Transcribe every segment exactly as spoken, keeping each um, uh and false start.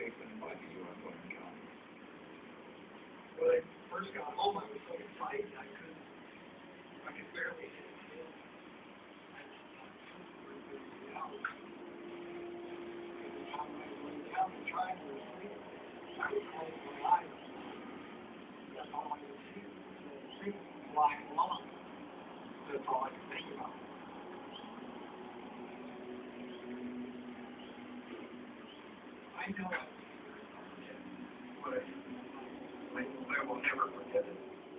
taken by the U F O encounter? When I first got home, I was so excited I couldn't, I could barely sit still. I just thought something was going to be out. Every time I went down and tried to sleep, I would close my eyes. That's all I could see. The sleep black along. That's all I could think about. I know I but I, I will never forget it.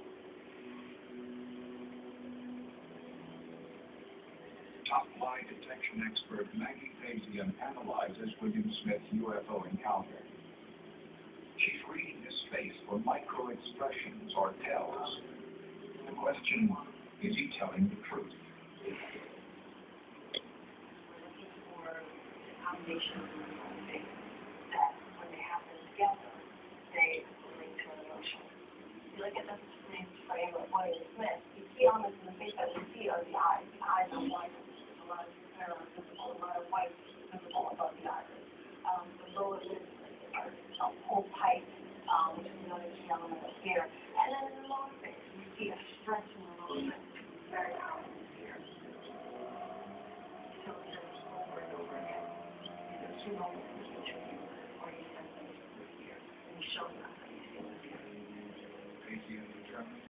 Top lie detection expert Maggie Fazian analyzes William Smith's U F O encounter. She's reading his face for micro-expressions or tells. The question, is he telling the truth? We're looking for combinations of things that, when they happen together, they link to an emotion. You look at the same frame of William Smith, you see almost in the face that you see are the eyes. The eyes are white. There's a lot of neurons visible, a lot of white visible above the iris. Um, the lower lids are a whole tight, um, which is another key element of fear. And then in the lower face, you see a stretch in the lower lip, very common in fear. So just over and over again. These are two moments in each of you where you sense them with fear, and you show them how you feel the fear. Fazian determined